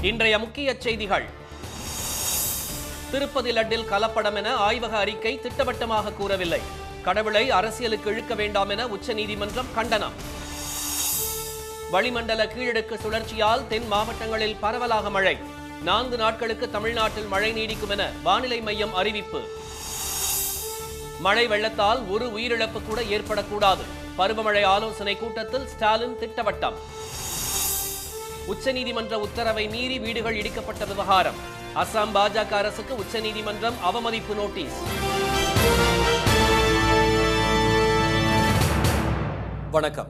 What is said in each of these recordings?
இன்றைய முக்கிய செய்திகள். திருப்பதி லட்டில் கலப்படம் என ஆய்வக அறிக்கை திட்டவட்டமாக கூறவில்லை. கடவுளை அரசியலுக்கு இழுக்க வேண்டாம் என உச்சநீதிமன்றம் கண்டனம். வளிமண்டல கீழடுக்கு சுழற்சியால் தென் மாவட்டங்களில் பரவலாக மழை. 4 நாட்களுக்கு தமிழ்நாட்டில் மழை நீடிக்கும் என வானிலை மையம் அறிவிப்பு. மழை வெள்ளத்தால் ஒரு உயிரிழப்பு கூட ஏற்படக்கூடாது. பருவமழை ஆலோசனை கூட்டத்தில் ஸ்டாலின் திட்டவட்டம். உச்சநீதிமன்ற உத்தரவை மீறி வீடுகள் இடிக்கப்பட்ட விவகாரம். அசாம் பாஜக அரசுக்கு உச்சநீதிமன்றம் அவமதிப்பு நோட்டீஸ். வணக்கம்.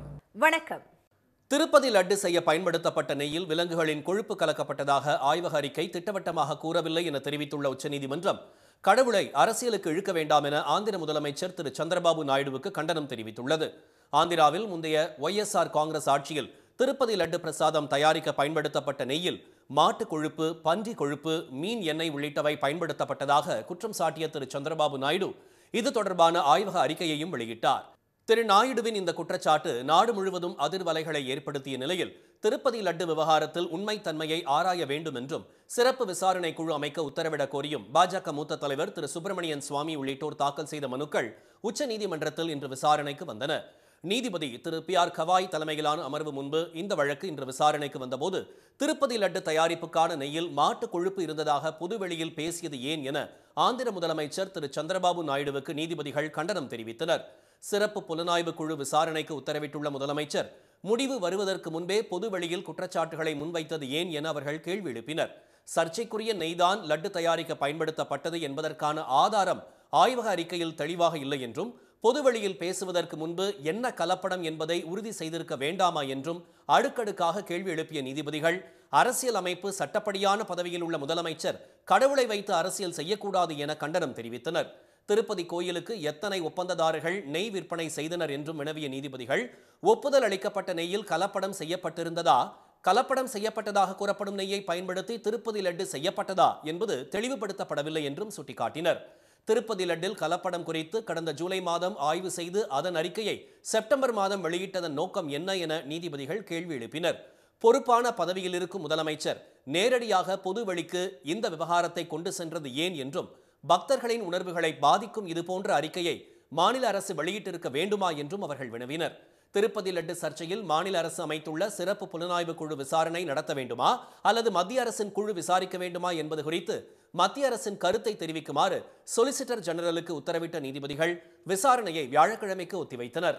திருப்பதி லட்டு செய்ய பயன்படுத்தப்பட்ட நெய்யில் விலங்குகளின் கொழுப்பு கலக்கப்பட்டதாக ஆய்வக அறிக்கை திட்டவட்டமாக கூறவில்லை என தெரிவித்துள்ள உச்சநீதிமன்றம் கடவுளை அரசியலுக்கு இழுக்க வேண்டாம் என ஆந்திர முதலமைச்சர் திரு சந்திரபாபு நாயுடுவுக்கு கண்டனம் தெரிவித்துள்ளது. ஆந்திராவில் முந்தைய YSR காங்கிரஸ் ஆட்சியில் திருப்பதி லட்டு பிரசாதம் தயாரிக்க பயன்படுத்தப்பட்ட நெய்யில் மாட்டு கொழுப்பு, பன்றி கொழுப்பு, மீன் எண்ணெய் உள்ளிட்டவை பயன்படுத்தப்பட்டதாக குற்றம் சாட்டிய திரு சந்திரபாபு நாயுடு இது தொடர்பான ஆய்வக அறிக்கையையும் வெளியிட்டார். திரு நாயுடுவின் இந்த குற்றச்சாட்டு நாடு முழுவதும் அதிர்வலைகளை ஏற்படுத்திய நிலையில் திருப்பதி லட்டு விவகாரத்தில் உண்மைத்தன்மையை ஆராய வேண்டும் என்றும் சிறப்பு விசாரணை குழு அமைக்க உத்தரவிடக் கோரியும் பாஜக மூத்த தலைவர் திரு சுப்பிரமணியன் சுவாமி உள்ளிட்டோர் தாக்கல் செய்த மனுக்கள் உச்சநீதிமன்றத்தில் இன்று விசாரணைக்கு வந்தன. நீதிபதி திரு PR கவாய் தலைமையிலான அமர்வு முன்பு இந்த வழக்கு இன்று விசாரணைக்கு வந்தபோது திருப்பதி லட்டு தயாரிப்புக்கான நெய்யில் மாட்டு கொழுப்பு இருந்ததாக பொதுவெளியில் பேசியது ஏன் என ஆந்திர முதலமைச்சர் திரு சந்திரபாபு நாயுடுவுக்கு நீதிபதிகள் கண்டனம் தெரிவித்தனர். சிறப்பு புலனாய்வு குழு விசாரணைக்கு உத்தரவிட்டுள்ள முதலமைச்சர் முடிவு வருவதற்கு முன்பே பொதுவெளியில் குற்றச்சாட்டுகளை முன்வைத்தது ஏன் என அவர்கள் கேள்வி எழுப்பினர். சர்ச்சைக்குரிய நெய்தான் லட்டு தயாரிக்க பயன்படுத்தப்பட்டது என்பதற்கான ஆதாரம் ஆய்வக அறிக்கையில் தெளிவாக இல்லை என்றும் பொதுவெளியில் பேசுவதற்கு முன்பு என்ன கலப்படம் என்பதை உறுதி செய்திருக்க வேண்டாமா என்றும் அடுக்கடுக்காக கேள்வி எழுப்பிய நீதிபதிகள் அரசியல் அமைப்பு சட்டப்படியான பதவியில் உள்ள முதலமைச்சர் கடவுளை வைத்து அரசியல் செய்யக்கூடாது என கண்டனம் தெரிவித்தனர். திருப்பதி கோயிலுக்கு எத்தனை ஒப்பந்ததாரர்கள் நெய் விற்பனை செய்தனர் என்றும் வினவிய நீதிபதிகள் ஒப்புதல் அளிக்கப்பட்ட நெய்யில் கலப்படம் செய்யப்பட்டிருந்ததா, கலப்படம் செய்யப்பட்டதாக கூறப்படும் நெய்யை பயன்படுத்தி திருப்பதி லட்டு செய்யப்பட்டதா என்பது தெளிவுபடுத்தப்படவில்லை என்றும் சுட்டிக்காட்டினர். திருப்பதி லட்டில் கலப்படம் குறித்து கடந்த ஜூலை மாதம் ஆய்வு செய்து அதன் அறிக்கையை செப்டம்பர் மாதம் வெளியிட்டதன் நோக்கம் என்ன என நீதிபதிகள் கேள்வி எழுப்பினர். பொறுப்பான பதவியில் இருக்கும் முதலமைச்சர் நேரடியாக பொதுவெளிக்கு இந்த விவகாரத்தை கொண்டு சென்றது ஏன் என்றும் பக்தர்களின் உணர்வுகளை பாதிக்கும் இதுபோன்ற அறிக்கையை மாநில அரசு வெளியிட்டிருக்க வேண்டுமா என்றும் அவர்கள் வினவினர். திருப்பதி லட்டு சர்ச்சையில் மாநில அரசு அமைத்துள்ள சிறப்பு புலனாய்வு குழு விசாரணை நடத்த வேண்டுமா அல்லது மத்திய அரசின் குழு விசாரிக்க வேண்டுமா என்பது குறித்து மத்திய அரசின் கருத்தை தெரிவிக்குமாறு சொலிசிட்டர் ஜெனரலுக்கு உத்தரவிட்ட நீதிபதிகள் விசாரணையை வியாழக்கிழமைக்கு ஒத்திவைத்தனர்.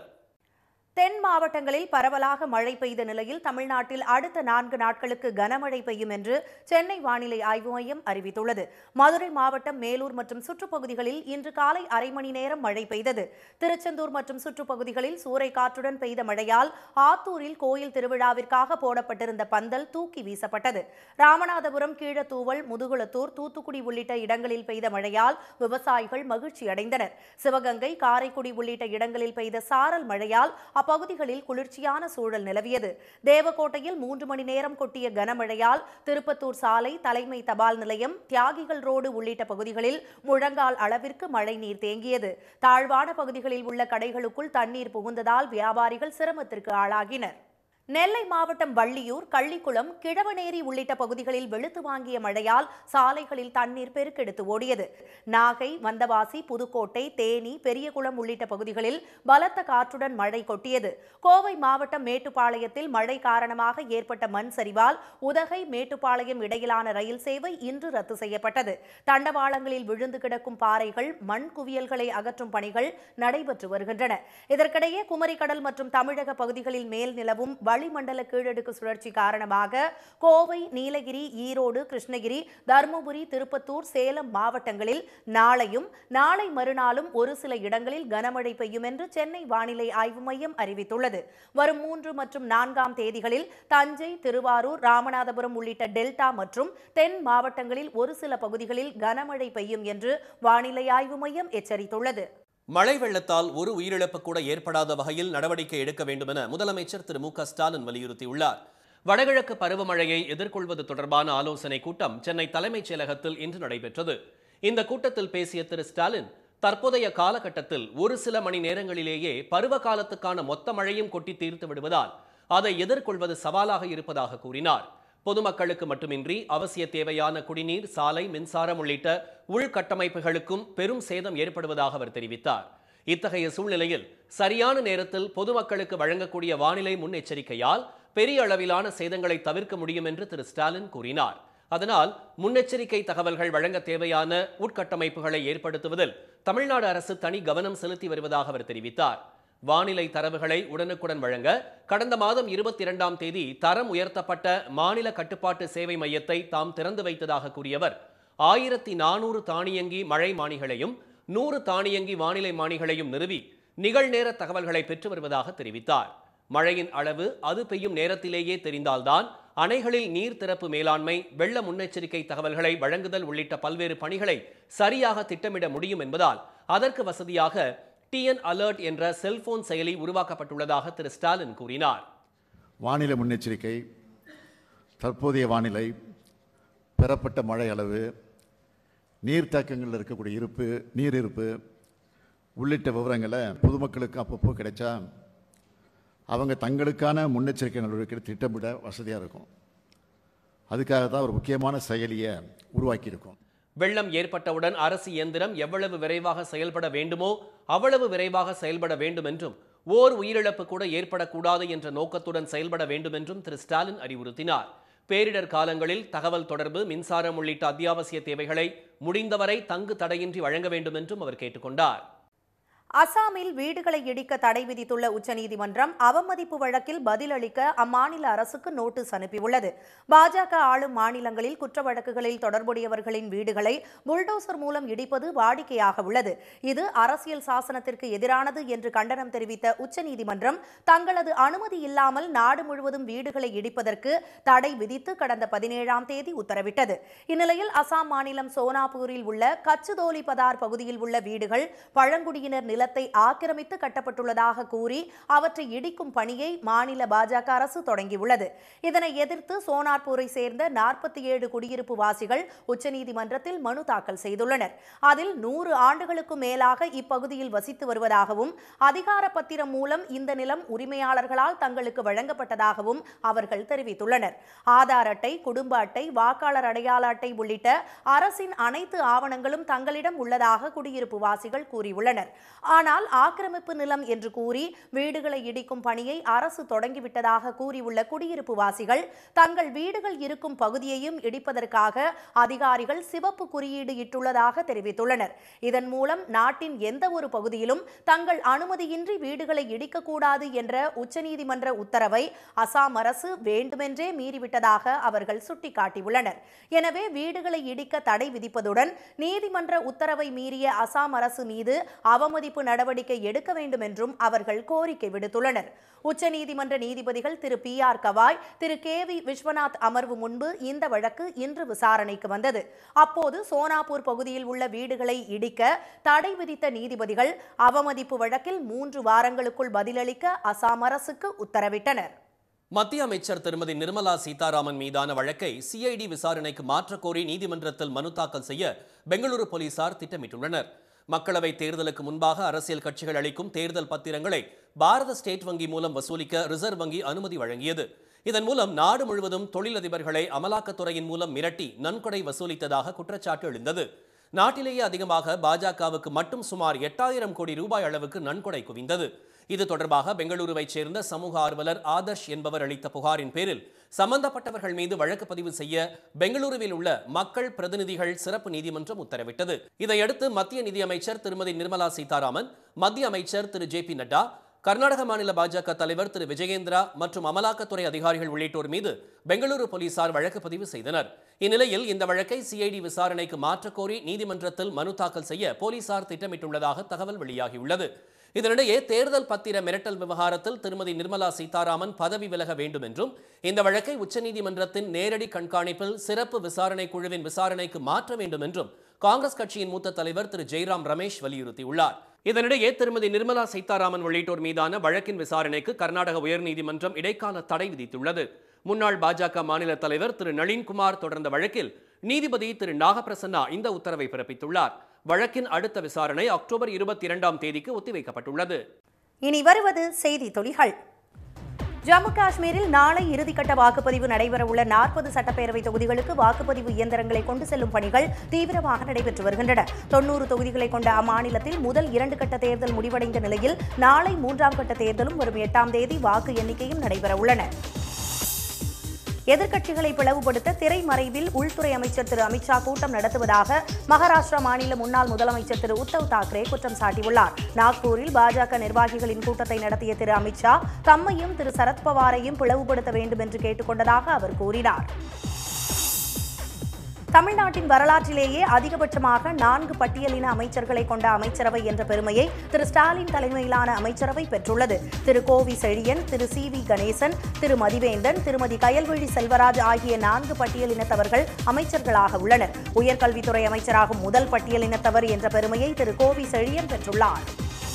தென் மாவட்டங்களில் பரவலாக மழை பெய்த நிலையில் தமிழ்நாட்டில் அடுத்த 4 நாட்களுக்கு கனமழை பெய்யும் என்று சென்னை வானிலை ஆய்வு மையம் அறிவித்துள்ளது. மதுரை மாவட்டம் மேலூர் மற்றும் சுற்றுப்பகுதிகளில் இன்று காலை அரை மணி நேரம் மழை பெய்தது. திருச்செந்தூர் மற்றும் சுற்றுப்பகுதிகளில் சூறைக்காற்றுடன் பெய்த மழையால் ஆத்தூரில் கோயில் திருவிழாவிற்காக போடப்பட்டிருந்த பந்தல் தூக்கி வீசப்பட்டது. ராமநாதபுரம், கீழத்தூவல், முதுகுளத்தூர், தூத்துக்குடி உள்ளிட்ட இடங்களில் பெய்த மழையால் விவசாயிகள் மகிழ்ச்சி அடைந்தனர். சிவகங்கை, காரைக்குடி உள்ளிட்ட இடங்களில் பெய்த சாரல் மழையால் அப்பகுதிகளில் குளிர்ச்சியான சூழல் நிலவியது. தேவக்கோட்டையில் 3 மணி நேரம் கொட்டிய கனமழையால் திருப்பத்தூர் சாலை, தலைமை தபால் நிலையம், தியாகிகள் ரோடு உள்ளிட்ட பகுதிகளில் முழங்கால் அளவிற்கு மழை நீர் தேங்கியது. தாழ்வான பகுதிகளில் உள்ள கடைகளுக்குள் தண்ணீர் புகுந்ததால் வியாபாரிகள் சிரமத்திற்கு ஆளாகினர். நெல்லை மாவட்டம் வள்ளியூர், கள்ளிக்குளம், கிழவனேரி உள்ளிட்ட பகுதிகளில் வெளுத்து வாங்கிய மழையால் சாலைகளில் தண்ணீர் பெருக்கெடுத்து ஓடியது. நாகை, வந்தவாசி, புதுக்கோட்டை, தேனி, பெரியகுளம் உள்ளிட்ட பகுதிகளில் பலத்த காற்றுடன் மழை கொட்டியது. கோவை மாவட்டம் மேட்டுப்பாளையத்தில் மழை காரணமாக ஏற்பட்ட மண் சரிவால் உதகை, மேட்டுப்பாளையம் இடையிலான ரயில் சேவை இன்று ரத்து செய்யப்பட்டது. தண்டவாளங்களில் விழுந்து கிடக்கும் பாறைகள், மண் குவியல்களை அகற்றும் பணிகள் நடைபெற்று வருகின்றன. இதற்கிடையே குமரிக்கடல் மற்றும் தமிழக பகுதிகளில் மேல் நிலவும் வளிமண்டல கீழடுக்கு சுழற்சி காரணமாக கோவை, நீலகிரி, ஈரோடு, கிருஷ்ணகிரி, தருமபுரி, திருப்பத்தூர், சேலம் மாவட்டங்களில் நாளையும் நாளை மறுநாளும் ஒரு சில இடங்களில் கனமழை பெய்யும் என்று சென்னை வானிலை ஆய்வு மையம் அறிவித்துள்ளது. வரும் 3 மற்றும் 4ஆம் தேதிகளில் தஞ்சை, திருவாரூர், ராமநாதபுரம் உள்ளிட்ட டெல்டா மற்றும் தென் மாவட்டங்களில் ஒரு சில பகுதிகளில் கனமழை பெய்யும் என்று வானிலை ஆய்வு மையம் எச்சரித்துள்ளது. மழை வெள்ளத்தால் ஒரு உயிரிழப்பு கூட ஏற்படாத வகையில் நடவடிக்கை எடுக்க வேண்டும் என முதலமைச்சர் திரு மு க ஸ்டாலின் வலியுறுத்தியுள்ளார். வடகிழக்கு பருவமழையை எதிர்கொள்வது தொடர்பான ஆலோசனை கூட்டம் சென்னை தலைமைச் செயலகத்தில் இன்று நடைபெற்றது. இந்த கூட்டத்தில் பேசிய திரு ஸ்டாலின் தற்போதைய காலகட்டத்தில் ஒரு சில மணி நேரங்களிலேயே பருவ காலத்துக்கான மொத்த மழையும் கொட்டி தீர்த்து விடுவதால் அதை எதிர்கொள்வது சவாலாக இருப்பதாக கூறினார். பொதுமக்களுக்கு மட்டுமின்றி அவசிய தேவையான குடிநீர், சாலை, மின்சாரம் உள்ளிட்ட உள்கட்டமைப்புகளுக்கும் பெரும் சேதம் ஏற்படுவதாக அவர் தெரிவித்தார். இத்தகைய சூழ்நிலையில் சரியான நேரத்தில் பொதுமக்களுக்கு வழங்கக்கூடிய வானிலை முன்னெச்சரிக்கையால் பெரிய அளவிலான சேதங்களை தவிர்க்க முடியும் என்று திரு ஸ்டாலின் கூறினார். அதனால் முன்னெச்சரிக்கை தகவல்கள் வழங்க தேவையான உட்கட்டமைப்புகளை ஏற்படுத்துவதில் தமிழ்நாடு அரசு தனி கவனம் செலுத்தி வருவதாக அவர் தெரிவித்தார். வானிலை தரவுகளை உடனுக்குடன் வழங்க கடந்த மாதம் 22ஆம் தேதி தரம் உயர்த்தப்பட்ட மாநில கட்டுப்பாட்டு சேவை மையத்தை தாம் திறந்து வைத்ததாக கூறியவர் 1400 தானியங்கி மழை மானிகளையும் 100 தானியங்கி வானிலை மானிகளையும் நிறுவி நிகழ்நேர தகவல்களை பெற்று வருவதாக தெரிவித்தார். மழையின் அளவு அது பெய்யும் நேரத்திலேயே தெரிந்தால்தான் அணைகளில் நீர் திறப்பு மேலாண்மை, வெள்ள முன்னெச்சரிக்கை தகவல்களை வழங்குதல் உள்ளிட்ட பல்வேறு பணிகளை சரியாக திட்டமிட முடியும் என்பதால் அதற்கு வசதியாக டிஎன் அலர்ட் என்ற செல்போன் செயலி உருவாக்கப்பட்டுள்ளதாக திரு ஸ்டாலின் கூறினார். வானிலை முன்னெச்சரிக்கை, தற்போதைய வானிலை, பெறப்பட்ட மழை அளவு, நீர்த்தேக்கங்களில் இருக்கக்கூடிய இருப்பு, நீர் இருப்பு உள்ளிட்ட விவரங்களை பொதுமக்களுக்கு அப்பப்போ கிடைச்சா அவங்க தங்களுக்கான முன்னெச்சரிக்கை நடவடிக்கை திட்டமிட வசதியாக இருக்கும். அதுக்காக தான் ஒரு முக்கியமான செயலியை உருவாக்கியிருக்கோம். வெள்ளம் ஏற்பட்டவுடன் அரசு இயந்திரம் எவ்வளவு விரைவாக செயல்பட வேண்டுமோ அவ்வளவு விரைவாக செயல்பட வேண்டும் என்றும் ஓர் உயிரிழப்பு கூட ஏற்படக்கூடாது என்ற நோக்கத்துடன் செயல்பட வேண்டும் என்றும் திரு ஸ்டாலின் அறிவுறுத்தினார். பேரிடர் காலங்களில் தகவல் தொடர்பு, மின்சாரம் உள்ளிட்ட அத்தியாவசிய தேவைகளை முடிந்தவரை தங்கு தடையின்றி வழங்க வேண்டும் என்றும் அவர் கேட்டுக்கொண்டார். அசாமில் வீடுகளை இடிக்க தடை விதித்துள்ள உச்சநீதிமன்றம் அவமதிப்பு வழக்கில் பதிலளிக்க அம்மாநில அரசுக்கு நோட்டீஸ் அனுப்பியுள்ளது. பாஜக ஆளும் மாநிலங்களில் குற்ற வழக்குகளில் தொடர்புடையவர்களின் வீடுகளை புல்டோசர் மூலம் இடிப்பது வாடிக்கையாக உள்ளது. இது அரசியல் சாசனத்திற்கு எதிரானது என்று கண்டனம் தெரிவித்த உச்சநீதிமன்றம் தங்களது அனுமதி இல்லாமல் நாடு முழுவதும் வீடுகளை இடிப்பதற்கு தடை விதித்து கடந்த 17ஆம் தேதி உத்தரவிட்டது. இந்நிலையில் அசாம் மாநிலம் சோனாப்பூரில் உள்ள கச்சுதோலி பதார் பகுதியில் உள்ள வீடுகள் பழங்குடியினர் நிலத்தை ஆக்கிரமித்து கட்டப்பட்டுள்ளதாக கூறி அவற்றை இடிக்கும் பணியை மாநில பாஜக அரசு தொடங்கியுள்ளது. இதனை எதிர்த்து சோனார்பூரை சேர்ந்த 47 குடியிருப்பு வாசிகள் உச்சநீதிமன்றத்தில் மனு தாக்கல் செய்துள்ளனர். அதில் 100 ஆண்டுகளுக்கு மேலாக இப்பகுதியில் வசித்து வருவதாகவும் அதிகார பத்திரம் மூலம் இந்த நிலம் உரிமையாளர்களால் தங்களுக்கு வழங்கப்பட்டதாகவும் அவர்கள் தெரிவித்துள்ளனர். ஆதார் அட்டை, குடும்ப அட்டை, வாக்காளர் அடையாள அட்டை உள்ளிட்ட அரசின் அனைத்து ஆவணங்களும் தங்களிடம் உள்ளதாக குடியிருப்பு வாசிகள் கூறியுள்ளனர். ஆனால் ஆக்கிரமிப்பு நிலம் என்று கூறி வீடுகளை இடிக்கும் பணியை அரசு தொடங்கிவிட்டதாக கூறியுள்ள குடியிருப்பு வாசிகள் தங்கள் வீடுகள் இருக்கும் பகுதியையும் இடிப்பதற்காக அதிகாரிகள் சிவப்பு குறியீடு இட்டுள்ளதாக தெரிவித்துள்ளனர். இதன் மூலம் நாட்டின் எந்த ஒரு பகுதியிலும் தங்கள் அனுமதியின்றி வீடுகளை இடிக்கக்கூடாது என்ற உச்சநீதிமன்ற உத்தரவை அசாம் அரசு வேண்டுமென்றே மீறிவிட்டதாக அவர்கள் சுட்டிக்காட்டியுள்ளனர். எனவே வீடுகளை இடிக்க தடை விதிப்பதுடன் நீதிமன்ற உத்தரவை மீறிய அசாம் அரசு மீது அவமதிப்பு நடவடிக்கை எடுக்க வேண்டும் என்றும் அவர்கள் கோரிக்கை விடுத்துள்ளனர். உச்சநீதிமன்ற நீதிபதிகள் திரு PR கவாய், திரு KV விஸ்வநாத் அமர்வு முன்பு இந்த வழக்கு இன்று விசாரணைக்கு வந்தது. அப்போது சோனாப்பூர் பகுதியில் உள்ள வீடுகளை இடிக்க தடை விதித்த நீதிபதிகள் அவமதிப்பு வழக்கில் 3 வாரங்களுக்குள் பதிலளிக்க அசாம் அரசுக்கு உத்தரவிட்டனர். மத்திய அமைச்சர் திருமதி நிர்மலா சீதாராமன் மீதான வழக்கை CID விசாரணைக்கு மாற்றக்கோரி நீதிமன்றத்தில் மனு தாக்கல் செய்ய பெங்களூரு போலீசார் திட்டமிட்டுள்ளனர். மக்களவை தேர்தலுக்கு முன்பாக அரசியல் கட்சிகள் அளிக்கும் தேர்தல் பத்திரங்களை பாரத ஸ்டேட் வங்கி மூலம் வசூலிக்க ரிசர்வ் வங்கி அனுமதி வழங்கியது. இதன் மூலம் நாடு முழுவதும் தொழிலதிபர்களை அமலாக்கத்துறையின் மூலம் மிரட்டி நன்கொடை வசூலித்ததாக குற்றச்சாட்டு எழுந்தது. நாட்டிலேயே அதிகமாக பாஜகவுக்கு மட்டும் சுமார் 8000 கோடி ரூபாய் அளவுக்கு நன்கொடை குவிந்தது. இது தொடர்பாக பெங்களூருவைச் சேர்ந்த சமூக ஆர்வலர் ஆதர்ஷ் என்பவர் அளித்த புகாரின் பேரில் சம்பந்தப்பட்டவர்கள் மீது வழக்கு பதிவு செய்ய பெங்களூருவில் உள்ள மக்கள் பிரதிநிதிகள் சிறப்பு நீதிமன்றம் உத்தரவிட்டது. இதையடுத்து மத்திய நிதியமைச்சர் திருமதி நிர்மலா சீதாராமன், மத்திய அமைச்சர் திரு JP நட்டா, கர்நாடக மாநில பாஜக தலைவர் திரு விஜயேந்திரா மற்றும் அமலாக்கத்துறை அதிகாரிகள் உள்ளிட்டோர் மீது பெங்களூரு போலீசார் வழக்கு பதிவு செய்தனர். இந்நிலையில் இந்த வழக்கை CID விசாரணைக்கு மாற்றக்கோரி நீதிமன்றத்தில் மனு தாக்கல் செய்ய போலீசார் திட்டமிட்டுள்ளதாக தகவல் வெளியாகியுள்ளது. இதனிடையே தேர்தல் பத்திர மிரட்டல் விவகாரத்தில் திருமதி நிர்மலா சீதாராமன் பதவி விலக வேண்டும் என்றும் இந்த வழக்கை உச்சநீதிமன்றத்தின் நேரடி கண்காணிப்பில் சிறப்பு விசாரணை குழுவின் விசாரணைக்கு மாற்ற வேண்டும் என்றும் காங்கிரஸ் கட்சியின் மூத்த தலைவர் திரு ஜெய்ராம் ரமேஷ் வலியுறுத்தியுள்ளார். இதனிடையே திருமதி நிர்மலா சீதாராமன் உள்ளிட்டோர் மீதான வழக்கின் விசாரணைக்கு கர்நாடக உயர்நீதிமன்றம் இடைக்கால தடை விதித்துள்ளது. முன்னாள் பாஜக மாநில தலைவர் திரு நளின்குமார் தொடர்ந்த வழக்கில் நீதிபதி திரு நாகப்பிரசன்னா இந்த உத்தரவை பிறப்பித்துள்ளார். வழக்கின் அடுத்த விசாரணை அக்டோபர் 22ஆம் தேதிக்கு ஒத்திவைக்கப்பட்டுள்ளது. இனி வருவது செய்தி துளிகள். ஜம்மு காஷ்மீரில் நாளை இறுதிக்கட்ட வாக்குப்பதிவு நடைபெறவுள்ள 40 சட்டப்பேரவை தொகுதிகளுக்கு வாக்குப்பதிவு இயந்திரங்களை கொண்டு செல்லும் பணிகள் தீவிரமாக நடைபெற்று வருகின்றன. 90 தொகுதிகளை கொண்ட அம்மாநிலத்தில் முதல் 2 கட்ட தேர்தல் முடிவடைந்த நிலையில் நாளை 3ஆம் கட்ட தேர்தலும் வரும் 8ஆம் தேதி வாக்கு எண்ணிக்கையும் நடைபெறவுள்ளன. எதிர்க்கட்சிகளை பிளவுபடுத்த திரைமறைவில் உள்துறை அமைச்சர் திரு அமித்ஷா கூட்டம் நடத்துவதாக மகாராஷ்டிரா மாநில முன்னாள் முதலமைச்சர் திரு உத்தவ் தாக்கரே குற்றம் சாட்டியுள்ளார். நாக்பூரில் பாஜக நிர்வாகிகளின் கூட்டத்தை நடத்திய திரு அமித்ஷா தம்மையும் திரு சரத்பவாரையும் பிளவுபடுத்த வேண்டும் என்று கேட்டுக் கொண்டதாக அவர் கூறினார். தமிழ்நாட்டின் வரலாற்றிலேயே அதிகபட்சமாக 4 பட்டியலின அமைச்சர்களை கொண்ட அமைச்சரவை என்ற பெருமையை திரு ஸ்டாலின் தலைமையிலான அமைச்சரவை பெற்றுள்ளது. திரு கோவி செழியன், திரு சி.வி. கணேசன், திரு மதிவேந்தன், திருமதி கயல்விழி செல்வராஜ் ஆகிய 4 பட்டியலினத்தவர்கள் அமைச்சர்களாக உள்ளனர். உயர்கல்வித்துறை அமைச்சராகும் முதல் பட்டியலினத்தவர் என்ற பெருமையை திரு கோவி செழியன் பெற்றுள்ளார்.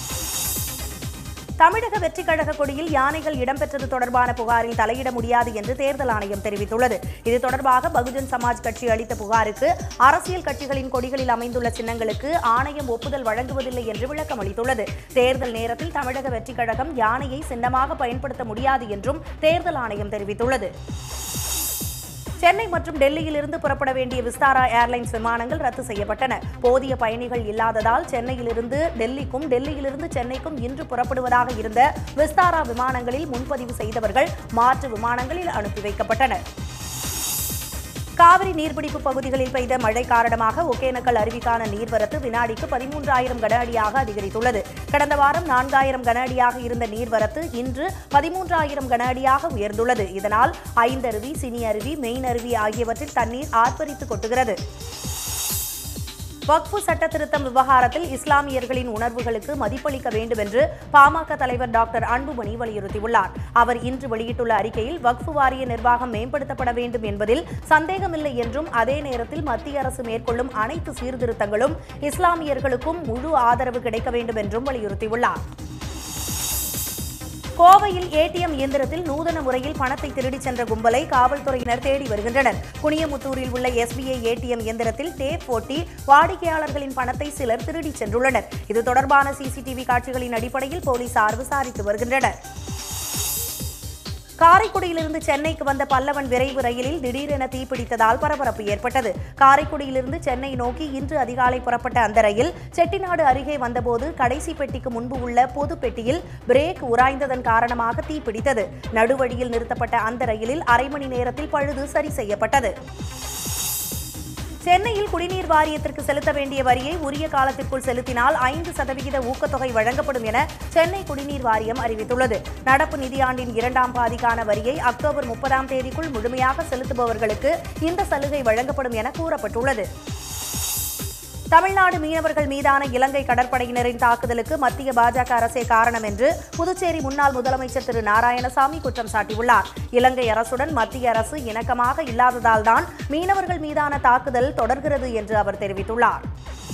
தமிழக வெற்றிக் கழக கொடியில் யானைகள் இடம்பெற்றது தொடர்பான புகாரில் தலையிட முடியாது என்று தேர்தல் ஆணையம் தெரிவித்துள்ளது. இது தொடர்பாக பகுஜன் சமாஜ் கட்சி அளித்த புகாருக்கு அரசியல் கட்சிகளின் கொடிகளில் அமைந்துள்ள சின்னங்களுக்கு ஆணையம் ஒப்புதல் வழங்குவதில்லை என்று விளக்கம் அளித்துள்ளது. தேர்தல் நேரத்தில் தமிழக வெற்றிக் கழகம் யானையை சின்னமாக பயன்படுத்த முடியாது என்றும் தேர்தல் ஆணையம் தெரிவித்துள்ளது. சென்னை மற்றும் டெல்லியிலிருந்து புறப்பட வேண்டிய விஸ்தாரா ஏர்லைன்ஸ் விமானங்கள் ரத்து செய்யப்பட்டன. போதிய பயணிகள் இல்லாததால் சென்னையிலிருந்து டெல்லிக்கும், டெல்லியிலிருந்து சென்னைக்கும் இன்று புறப்படுவதாக இருந்த விஸ்தாரா விமானங்களில் முன்பதிவு செய்தவர்கள் மாற்று விமானங்களில் அனுப்பி வைக்கப்பட்டனர். காவிரி நீர்பிடிப்பு பகுதிகளில் பெய்த மழை காரணமாக ஒகேனக்கல் அருவிக்கான நீர்வரத்து வினாடிக்கு 13,000 கன அடியாக அதிகரித்துள்ளது. கடந்த வாரம் 4,000 கன அடியாக இருந்த நீர்வரத்து இன்று 13,000 கன அடியாக உயர்ந்துள்ளது. இதனால் ஐந்தருவி, சினி அருவி, மெயின் அருவி ஆகியவற்றில் தண்ணீர் ஆர்ப்பரித்து கொட்டுகிறது. வக்ஃபு சட்ட திருத்தம் விவகாரத்தில் இஸ்லாமியர்களின் உணர்வுகளுக்கு மதிப்பளிக்க வேண்டும் என்று பாமக தலைவர் டாக்டர் அன்புமணி வலியுறுத்தியுள்ளார். அவர் இன்று வெளியிட்டுள்ள அறிக்கையில் வக்ஃபு வாரிய நிர்வாகம் மேம்படுத்தப்பட வேண்டும் என்பதில் சந்தேகமில்லை என்றும், அதே நேரத்தில் மத்திய அரசு மேற்கொள்ளும் அனைத்து சீர்திருத்தங்களும் இஸ்லாமியர்களுக்கும் முழு ஆதரவு கிடைக்க வேண்டும் என்றும் வலியுறுத்தியுள்ளார். கோவையில் ஏடிஎம் இயந்திரத்தில் நூதன முறையில் பணத்தை திருடிச் சென்ற கும்பலை காவல்துறையினர் தேடி வருகின்றனர். குனியமுத்தூரில் உள்ள எஸ்பிஐ ஏடிஎம் இயந்திரத்தில் டேப் ஓட்டி வாடிக்கையாளர்களின் பணத்தை சிலர் திருடிச் சென்றுள்ளனர். இது தொடர்பான சிசிடிவி காட்சிகளின் அடிப்படையில் போலீசார் விசாரித்து வருகின்றனர். காரைக்குடியிலிருந்து சென்னைக்கு வந்த பல்லவன் விரைவு ரயிலில் திடீரென தீப்பிடித்ததால் பரபரப்பு ஏற்பட்டது. காரைக்குடியிலிருந்து சென்னை நோக்கி இன்று அதிகாலை புறப்பட்ட அந்த ரயில் செட்டிநாடு அருகே வந்தபோது கடைசி பெட்டிக்கு முன்பு உள்ள பொது பெட்டியில் பிரேக் உராய்ந்ததன் காரணமாக தீப்பிடித்தது. நடுவழியில் நிறுத்தப்பட்ட அந்த ரயிலில் அரை மணி நேரத்தில் பழுது சரி செய்யப்பட்டது. சென்னையில் குடிநீர் வாரியத்திற்கு செலுத்த வேண்டிய வரியை உரிய காலத்திற்குள் செலுத்தினால் 5% ஊக்கத்தொகை வழங்கப்படும் என சென்னை குடிநீர் வாரியம் அறிவித்துள்ளது. நடப்பு நிதியாண்டின் 2ஆம் பாதிக்கான வரியை அக்டோபர் 30ஆம் தேதிக்குள் முழுமையாக செலுத்துபவர்களுக்கு இந்த சலுகை வழங்கப்படும் என கூறப்பட்டுள்ளது. தமிழ்நாடு மீனவர்கள் மீதான இலங்கை கடற்படையினரின் தாக்குதலுக்கு மத்திய பாஜக அரசே காரணம் என்று புதுச்சேரி முன்னாள் முதலமைச்சர் திரு நாராயணசாமி குற்றம் சாட்டியுள்ளார். இலங்கை அரசுடன் மத்திய அரசு இணக்கமாக இல்லாததால்தான் மீனவர்கள் மீதான தாக்குதல் தொடர்கிறது என்று அவர் தெரிவித்துள்ளார்.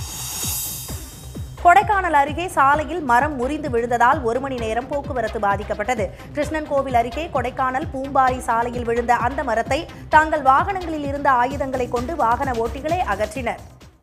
கொடைக்கானல் அருகே சாலையில் மரம் முறிந்து விழுந்ததால் 1 மணி நேரம் போக்குவரத்து பாதிக்கப்பட்டது. கிருஷ்ணன் கோவில் அருகே கொடைக்கானல் பூம்பாரி சாலையில் விழுந்த அந்த மரத்தை தங்கள் வாகனங்களில் இருந்த ஆயுதங்களை கொண்டு வாகன ஓட்டிகளே அகற்றினர்.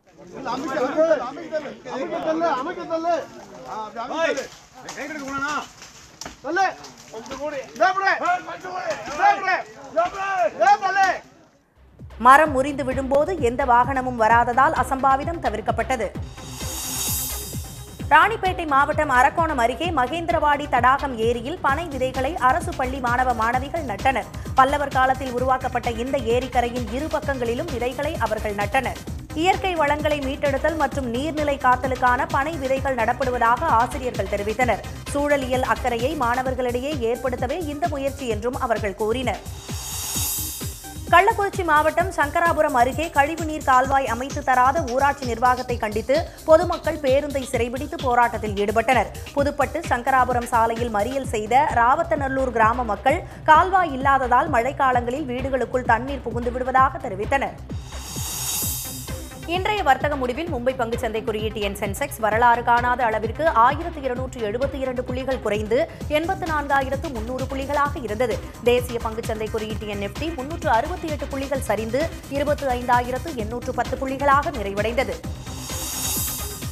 மரம் முறிந்து விழும்போது எந்த வாகனமும் வராததால் அசம்பாவிதம் தவிர்க்கப்பட்டது. ராணிப்பேட்டை மாவட்டம் அரக்கோணம் அருகே மகேந்திரவாடி தடாகம் ஏரியில் பனை விதைகளை அரசு பள்ளி மாணவ மாணவிகள் நட்டனர். பல்லவர் காலத்தில் உருவாக்கப்பட்ட இந்த ஏரிக்கரையின் இரு பக்கங்களிலும் விதைகளை அவர்கள் நட்டனர். இயற்கை வளங்களை மீட்டெடுத்தல் மற்றும் நீர்நிலை காத்தலுக்கான பனை விதைகள் நடப்படுவதாக ஆசிரியர்கள் தெரிவித்தனர். சூழலியல் அக்கறையை மாணவர்களிடையே ஏற்படுத்தவே இந்த முயற்சி என்றும் அவர்கள் கூறினர். கள்ளக்குறிச்சி மாவட்டம் சங்கராபுரம் அருகே கழிவுநீர் கால்வாய் அமைத்து தராத ஊராட்சி நிர்வாகத்தை கண்டித்து பொதுமக்கள் பேருந்தை சிறைபிடித்து போராட்டத்தில் ஈடுபட்டனர். புதுப்பட்டு சங்கராபுரம் சாலையில் மறியல் செய்த ராவத்தநல்லூர் கிராம மக்கள் கால்வாய் இல்லாததால் மழைக்காலங்களில் வீடுகளுக்குள் தண்ணீர் புகுந்து விடுவதாக தெரிவித்தனர். இன்றைய வர்த்தக முடிவில் மும்பை பங்குச்சந்தை குறியீட்டு எண் சென்செக்ஸ் வரலாறு காணாத அளவிற்கு 1272 புள்ளிகள் குறைந்து 84,300 புள்ளிகளாக இருந்தது. தேசிய பங்குச்சந்தை குறியீட்டு எண் நிப்டி 368 புள்ளிகள் சரிந்து 25,810 புள்ளிகளாக நிறைவடைந்தது.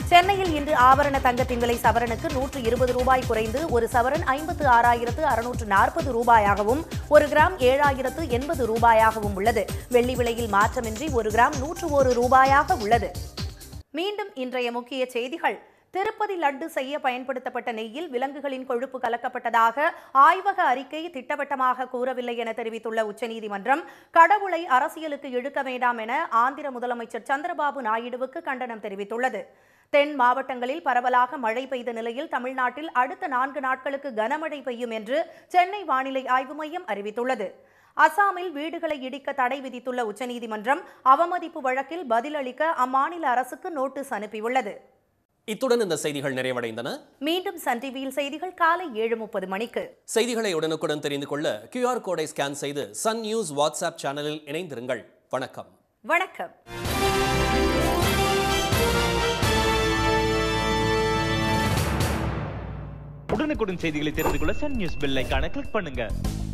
சென்னையில் இன்று ஆபரண தங்கத்தின் விலை சவரனுக்கு 120 ரூபாய் குறைந்து ஒரு சவரன் 56,640 ரூபாயாகவும் ஒரு கிராம் 7,080 ரூபாயாகவும் உள்ளது. வெள்ளி விலையில் மாற்றமின்றி ஒரு கிராம் 101 ரூபாயாக உள்ளது. மீண்டும் இன்றைய முக்கிய செய்திகள். திருப்பதி லட்டு செய்ய பயன்படுத்தப்பட்ட நெய்யில் விலங்குகளின் கொழுப்பு கலக்கப்பட்டதாக ஆய்வக அறிக்கை திட்டவட்டமாக கூறவில்லை என தெரிவித்துள்ள உச்சநீதிமன்றம், கடவுளை அரசியலுக்கு இழுக்க வேண்டாம் என ஆந்திர முதலமைச்சர் சந்திரபாபு நாயுடுவுக்கு கண்டனம் தெரிவித்துள்ளது. தென் மாவட்டங்களில் பரவலாக மழை பெய்த நிலையில் தமிழ்நாட்டில் அடுத்த 4 நாட்களுக்கு கனமழை பெய்யும் என்று சென்னை வானிலை ஆய்வு மையம் அறிவித்துள்ளது. அசாமில் வீடுகளை இடிக்க தடை விதித்துள்ள உச்சநீதிமன்றம் அவமதிப்பு வழக்கில் பதிலளிக்க அம்மாநில அரசுக்கு நோட்டீஸ் அனுப்பியுள்ளது. இத்துடன் இந்த செய்திகள் நிறைவடைந்தன. மீண்டும் சன் டிவியில் செய்திகள் காலை 7:30 மணிக்கு. செய்திகளை உடனுக்குடன் தெரிந்து கொள்ள QR கோடை ஸ்கேன் செய்து சன் நியூஸ் வாட்ஸ்அப் சேனலில் இணைந்திருங்கள். வணக்கம். வணக்கம். உடனுக்குடன் செய்திகளை தெரிந்து கொள்ள சன் நியூஸ் பெல் ஐகானை கிளிக் பண்ணுங்க.